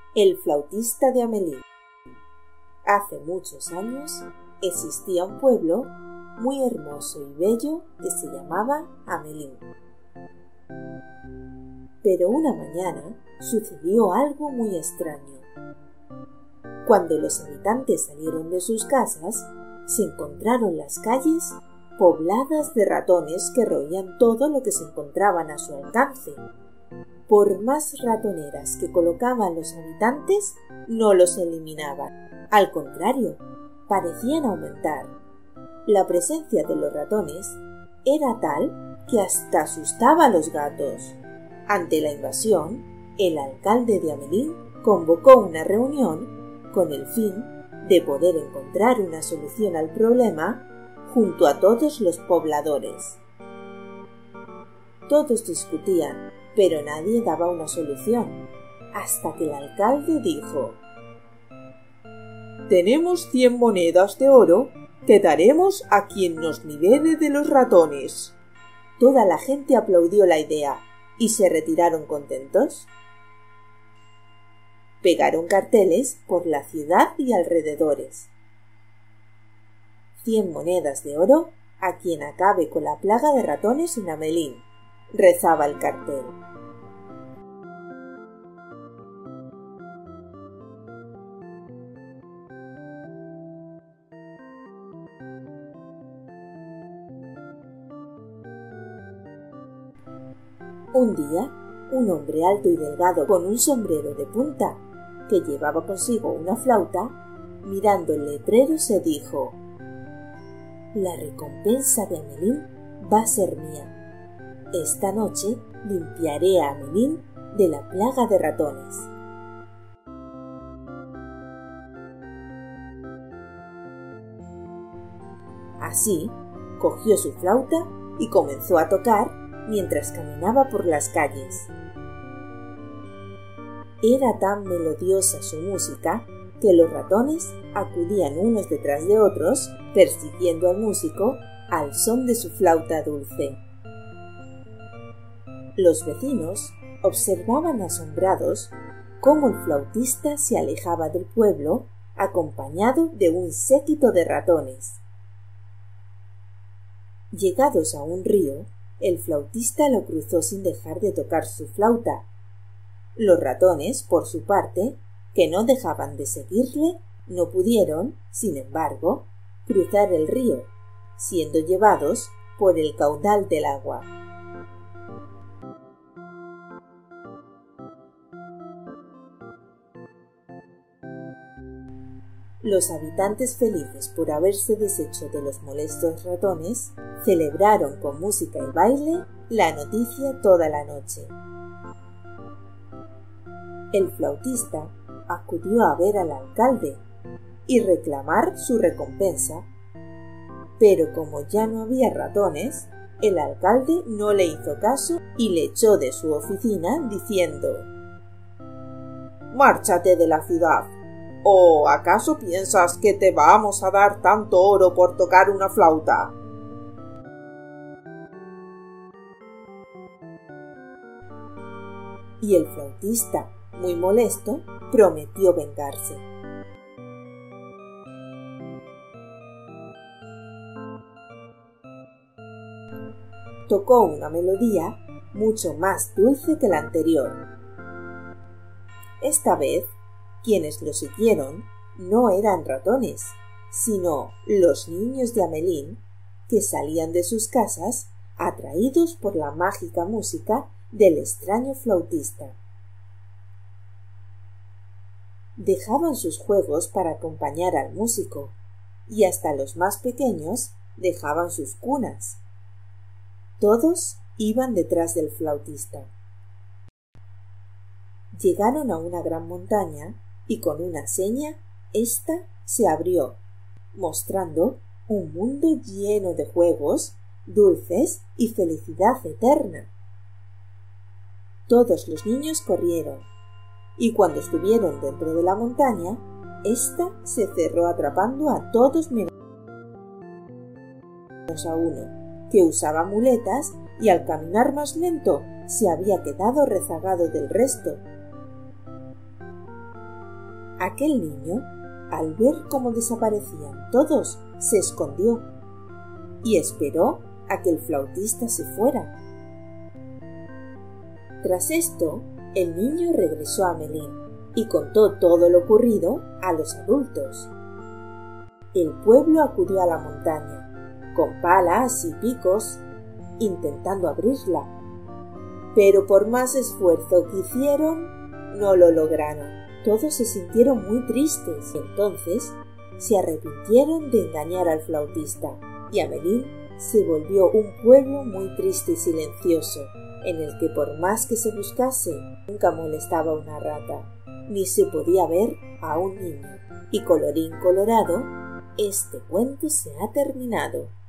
El flautista de Amelín. Hace muchos años existía un pueblo muy hermoso y bello que se llamaba Amelín. Pero una mañana sucedió algo muy extraño. Cuando los habitantes salieron de sus casas, se encontraron las calles pobladas de ratones que roían todo lo que se encontraban a su alcance. Por más ratoneras que colocaban los habitantes, no los eliminaban. Al contrario, parecían aumentar. La presencia de los ratones era tal que hasta asustaba a los gatos. Ante la invasión, el alcalde de Amelín convocó una reunión con el fin de poder encontrar una solución al problema junto a todos los pobladores. Todos discutían, pero nadie daba una solución, hasta que el alcalde dijo: «Tenemos 100 monedas de oro que daremos a quien nos libere de los ratones». Toda la gente aplaudió la idea y se retiraron contentos. Pegaron carteles por la ciudad y alrededores. 100 monedas de oro a quien acabe con la plaga de ratones en Amelín, rezaba el cartel. Un día, un hombre alto y delgado con un sombrero de punta, que llevaba consigo una flauta, mirando el letrero se dijo: «La recompensa de Amelín va a ser mía. Esta noche limpiaré a Amelín de la plaga de ratones». Así, cogió su flauta y comenzó a tocar mientras caminaba por las calles. Era tan melodiosa su música que los ratones acudían unos detrás de otros, persiguiendo al músico al son de su flauta dulce. Los vecinos observaban asombrados cómo el flautista se alejaba del pueblo acompañado de un séquito de ratones. Llegados a un río, el flautista lo cruzó sin dejar de tocar su flauta. Los ratones, por su parte, que no dejaban de seguirle, no pudieron, sin embargo, cruzar el río, siendo llevados por el caudal del agua. Los habitantes, felices por haberse deshecho de los molestos ratones, celebraron con música y baile la noticia toda la noche. El flautista acudió a ver al alcalde y reclamar su recompensa, pero como ya no había ratones, el alcalde no le hizo caso y le echó de su oficina diciendo: «Márchate de la ciudad. ¿O acaso piensas que te vamos a dar tanto oro por tocar una flauta?». Y el flautista, muy molesto, prometió vengarse. Tocó una melodía mucho más dulce que la anterior. Esta vez, quienes lo siguieron no eran ratones, sino los niños de Amelín, que salían de sus casas atraídos por la mágica música del extraño flautista. Dejaban sus juegos para acompañar al músico, y hasta los más pequeños dejaban sus cunas. Todos iban detrás del flautista. Llegaron a una gran montaña y con una seña, ésta se abrió, mostrando un mundo lleno de juegos, dulces y felicidad eterna. Todos los niños corrieron, y cuando estuvieron dentro de la montaña, ésta se cerró atrapando a todos menos a uno, que usaba muletas y al caminar más lento se había quedado rezagado del resto. Aquel niño, al ver cómo desaparecían todos, se escondió y esperó a que el flautista se fuera. Tras esto, el niño regresó a Melín y contó todo lo ocurrido a los adultos. El pueblo acudió a la montaña, con palas y picos, intentando abrirla. Pero por más esfuerzo que hicieron, no lo lograron. Todos se sintieron muy tristes y entonces se arrepintieron de engañar al flautista, y Amelín se volvió un pueblo muy triste y silencioso, en el que por más que se buscase, nunca molestaba una rata, ni se podía ver a un niño. Y colorín colorado, este cuento se ha terminado.